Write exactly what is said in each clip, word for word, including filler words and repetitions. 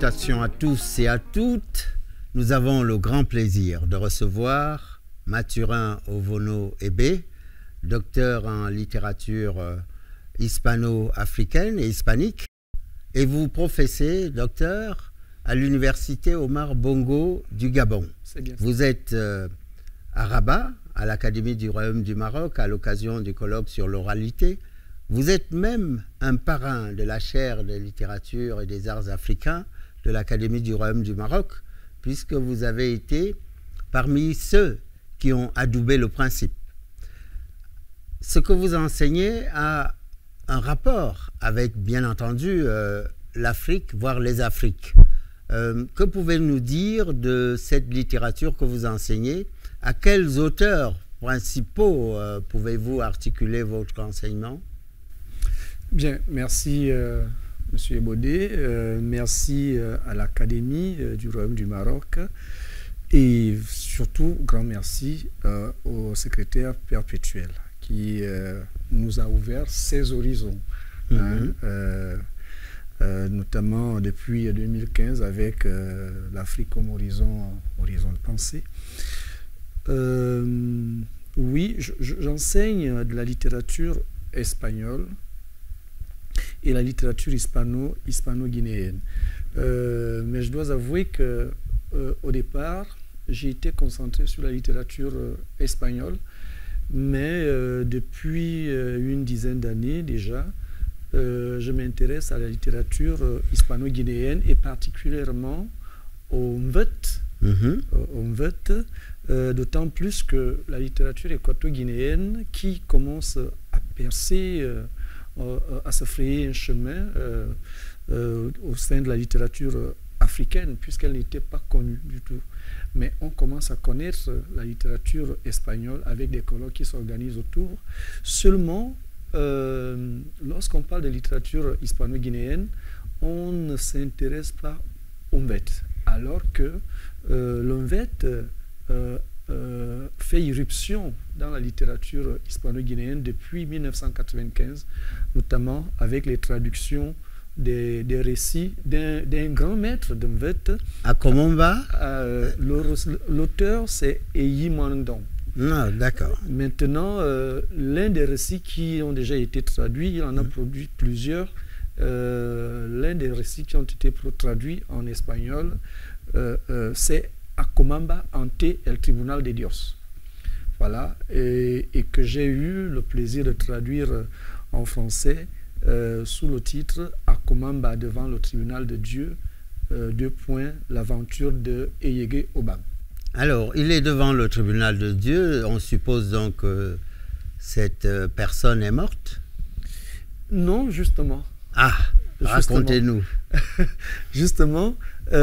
Salutations à tous et à toutes. Nous avons le grand plaisir de recevoir Mathurin Ovono Ebe, docteur en littérature hispano-africaine et hispanique. Et vous professez, docteur, à l'université Omar Bongo du Gabon. Bien vous êtes euh, à Rabat, à l'Académie du Royaume du Maroc, à l'occasion du colloque sur l'oralité. Vous êtes même un parrain de la chaire de littérature et des arts africains de l'Académie du Royaume du Maroc, puisque vous avez été parmi ceux qui ont adoubé le principe. Ce que vous enseignez a un rapport avec, bien entendu, euh, l'Afrique, voire les Afriques. Euh, que pouvez-vous nous dire de cette littérature que vous enseignez? À quels auteurs principaux euh, pouvez-vous articuler votre enseignement? Bien, merci euh, M. Ebodé, euh, merci euh, à l'Académie euh, du Royaume du Maroc et surtout, grand merci euh, au secrétaire perpétuel qui euh, nous a ouvert ses horizons, mm-hmm. hein, euh, euh, notamment depuis deux mille quinze avec euh, l'Afrique comme horizon, horizon de pensée. Euh, oui, j'enseigne de la littérature espagnole et la littérature hispano, hispano-guinéenne. Euh, mais je dois avouer que euh, au départ, j'ai été concentré sur la littérature euh, espagnole, mais euh, depuis euh, une dizaine d'années déjà, euh, je m'intéresse à la littérature euh, hispano-guinéenne et particulièrement au Mvet, mm-hmm. au Mvet, euh, d'autant plus que la littérature équato-guinéenne qui commence à percer euh, à se frayer un chemin euh, euh, au sein de la littérature africaine, puisqu'elle n'était pas connue du tout. Mais on commence à connaître la littérature espagnole avec des colloques qui s'organisent autour. Seulement, euh, lorsqu'on parle de littérature hispano-guinéenne, on ne s'intéresse pas au Mvet, alors que euh, le Mvet euh, Euh, fait irruption dans la littérature hispano-guinéenne depuis mille neuf cent quatre-vingt-quinze, notamment avec les traductions des, des récits d'un grand maître de Mvet. Akomamba. Euh, L'auteur, c'est Eyi Mandon. Ah, d'accord. Maintenant, euh, l'un des récits qui ont déjà été traduits, il en a mmh. produit plusieurs. Euh, l'un des récits qui ont été traduits en espagnol, euh, euh, c'est Akomamba ante el Tribunal de Dios. Voilà, et, et que j'ai eu le plaisir de traduire en français euh, sous le titre Akomamba devant le tribunal de Dieu, euh, deux points, l'aventure de Eyege Obam. Alors, il est devant le tribunal de Dieu, on suppose donc que cette personne est morte? Non, justement. Ah, racontez-nous. Justement,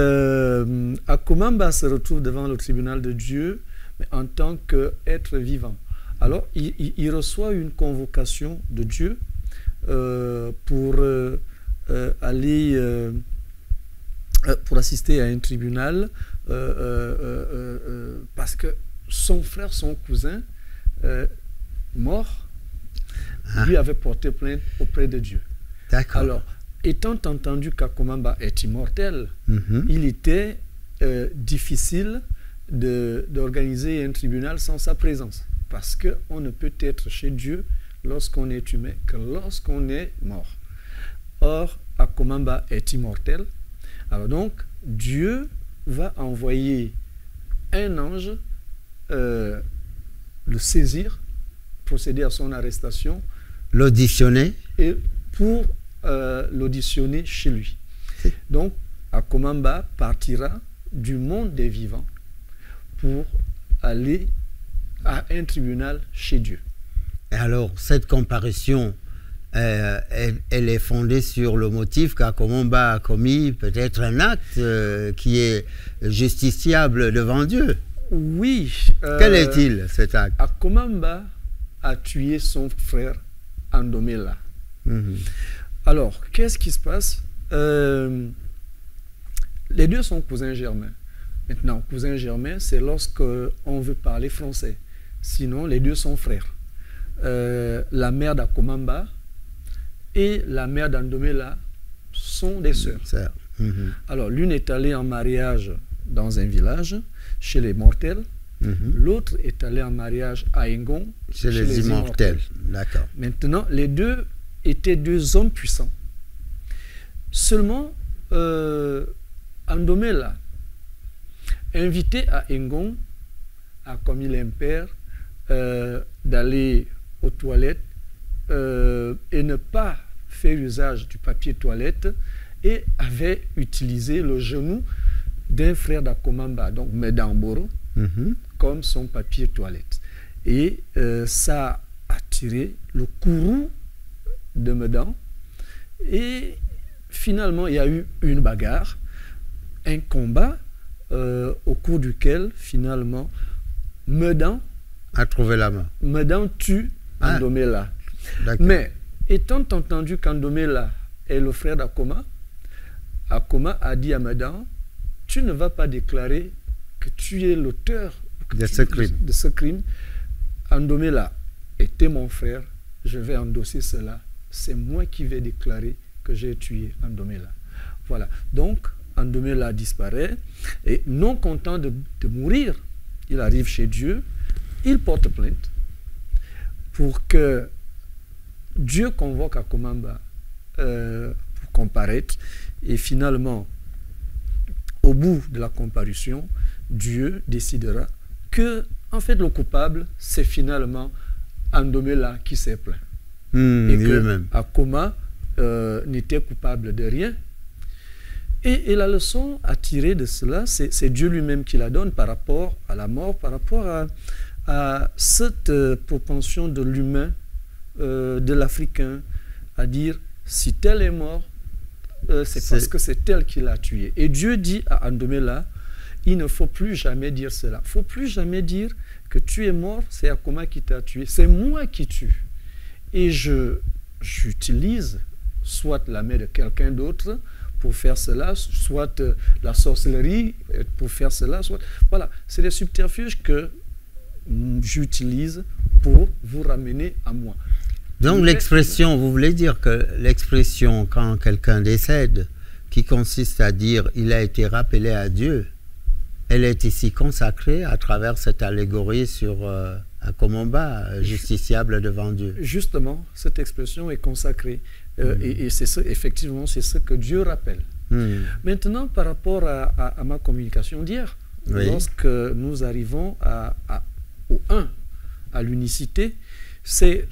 euh, Akomamba se retrouve devant le tribunal de Dieu, mais en tant qu'être vivant. Alors, il, il, il reçoit une convocation de Dieu euh, pour euh, euh, aller, euh, pour assister à un tribunal, euh, euh, euh, euh, parce que son frère, son cousin, euh, mort, ah. lui avait porté plainte auprès de Dieu. D'accord. Alors, étant entendu qu'Akomamba est immortel, mm-hmm. il était euh, difficile d'organiser un tribunal sans sa présence. Parce qu'on ne peut être chez Dieu lorsqu'on est humain que lorsqu'on est mort. Or, Akomamba est immortel. Alors donc, Dieu va envoyer un ange euh, le saisir, procéder à son arrestation. L'auditionner. Et pour Euh, l'auditionner chez lui. Donc, Akomamba partira du monde des vivants pour aller à un tribunal chez Dieu. Et alors, cette comparution, euh, elle, elle est fondée sur le motif qu'Akomamba a commis peut-être un acte euh, qui est justiciable devant Dieu. Oui. Euh, Quel est-il, cet acte? Akomamba a tué son frère Andomela. Mm-hmm. Alors, qu'est-ce qui se passe? euh, Les deux sont cousins germains. Maintenant, cousin germain, c'est lorsqu'on veut parler français. Sinon, les deux sont frères. Euh, la mère d'Akomamba et la mère d'Andomela sont des sœurs. Mm-hmm. Alors, l'une est allée en mariage dans un village, chez les mortels. Mm-hmm. L'autre est allée en mariage à Engon, chez, chez les, les immortels. D'accord. Maintenant, les deux étaient deux hommes puissants. Seulement, euh, Andomela, invité à Engon, a commis l'impair euh, d'aller aux toilettes euh, et ne pas faire usage du papier toilette et avait utilisé le genou d'un frère d'Akomamba, donc Medamboro, mm-hmm. comme son papier toilette. Et euh, ça a attiré le courroux de Medan. Et finalement, il y a eu une bagarre, un combat, euh, au cours duquel, finalement, Medan a trouvé la mort. Medan tue ah. Andomela. Mais, étant entendu qu'Andomela est le frère d'Akoma, Akoma a dit à Medan, tu ne vas pas déclarer que tu es l'auteur de, de, de ce crime. Andomela était mon frère, je vais endosser cela. C'est moi qui vais déclarer que j'ai tué Andomela. Voilà. Donc, Andomela disparaît et non content de, de mourir, il arrive chez Dieu, il porte plainte pour que Dieu convoque Akomamba euh, pour comparaître et finalement, au bout de la comparution, Dieu décidera que, en fait, le coupable, c'est finalement Andomela qui s'est plaint. Mmh, et que Akoma euh, n'était coupable de rien. Et, et la leçon à tirer de cela, c'est Dieu lui-même qui la donne par rapport à la mort, par rapport à, à cette euh, propension de l'humain, euh, de l'Africain, à dire, si tel est mort, euh, c'est parce que c'est tel qui l'a tué. Et Dieu dit à Andomela, il ne faut plus jamais dire cela. Il ne faut plus jamais dire que tu es mort, c'est Akoma qui t'a tué. C'est moi qui tue. Et je j'utilise soit la main de quelqu'un d'autre pour faire cela, soit euh, la sorcellerie pour faire cela. Soit, voilà, c'est des subterfuges que j'utilise pour vous ramener à moi. Donc l'expression, vous voulez dire que l'expression quand quelqu'un décède, qui consiste à dire il a été rappelé à Dieu, elle est ici consacrée à travers cette allégorie sur euh, Akomamba, justiciable devant Dieu. Justement, cette expression est consacrée. Euh, mmh. Et, et c'est ce, effectivement, c'est ce que Dieu rappelle. Mmh. Maintenant, par rapport à, à, à ma communication d'hier, oui. lorsque nous arrivons à, à, au un, à l'unicité, c'est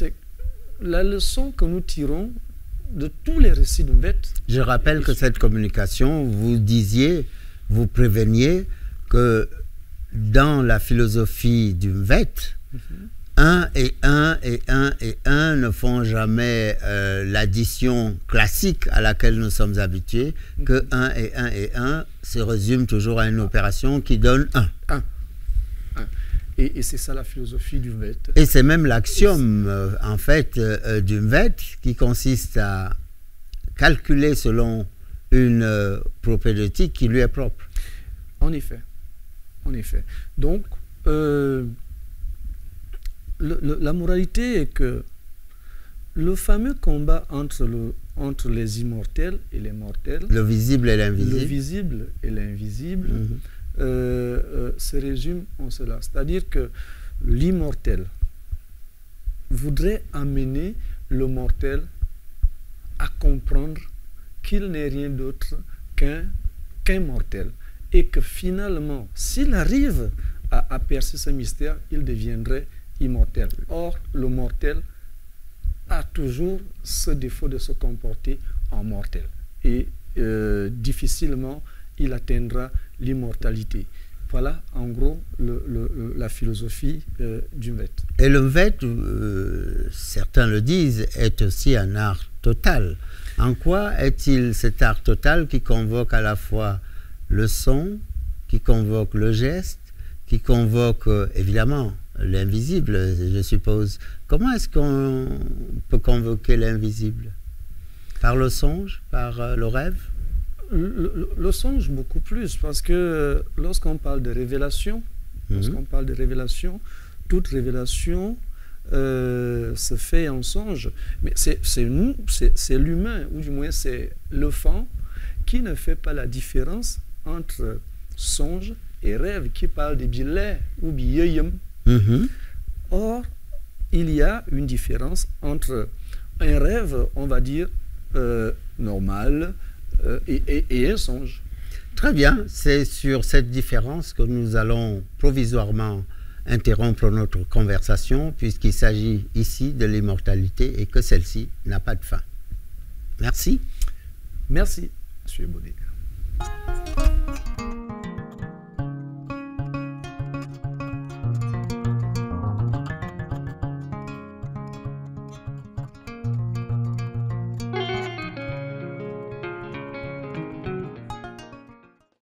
la leçon que nous tirons de tous les récits d'Umvet. Je rappelle que cette communication, vous disiez, vous préveniez que dans la philosophie d'Umvet, mm-hmm. un et un et un et un ne font jamais euh, l'addition classique à laquelle nous sommes habitués, mm-hmm. que un et un et un se résume toujours à une opération qui donne un. un. un. Et, et c'est ça la philosophie d'Umvet. Et c'est même l'axiome, euh, en fait, euh, d'Umvet qui consiste à calculer selon une euh, propédeutique qui lui est propre. En effet. En effet. Donc, euh, le, le, la moralité est que le fameux combat entre, le, entre les immortels et les mortels, le visible et l'invisible, le visible et l'invisible, mm-hmm. euh, euh, se résume en cela. C'est-à-dire que l'immortel voudrait amener le mortel à comprendre qu'il n'est rien d'autre qu'un qu'un mortel. Et que finalement, s'il arrive à, à percer ce mystère, il deviendrait immortel. Or, le mortel a toujours ce défaut de se comporter en mortel. Et euh, difficilement, il atteindra l'immortalité. Voilà, en gros, le, le, la philosophie euh, d'Umvet. Et l'Umvet, euh, certains le disent, est aussi un art total. En quoi est-il cet art total qui convoque à la fois le son, qui convoque le geste, qui convoque euh, évidemment l'invisible, je suppose. Comment est-ce qu'on peut convoquer l'invisible? Par le songe, par euh, le rêve? le, le, le songe beaucoup plus, parce que euh, lorsqu'on parle de révélation, mm-hmm. lorsqu'on parle de révélation, toute révélation euh, se fait en songe. Mais c'est nous, c'est l'humain, ou du moins c'est l'enfant qui ne fait pas la différence entre songe et rêve, qui parle de billet ou biyeyem. Mhm. Or, il y a une différence entre un rêve, on va dire, euh, normal euh, et, et, et un songe. Très bien, c'est sur cette différence que nous allons provisoirement interrompre notre conversation, puisqu'il s'agit ici de l'immortalité et que celle-ci n'a pas de fin. Merci. Merci, M. Bodiga.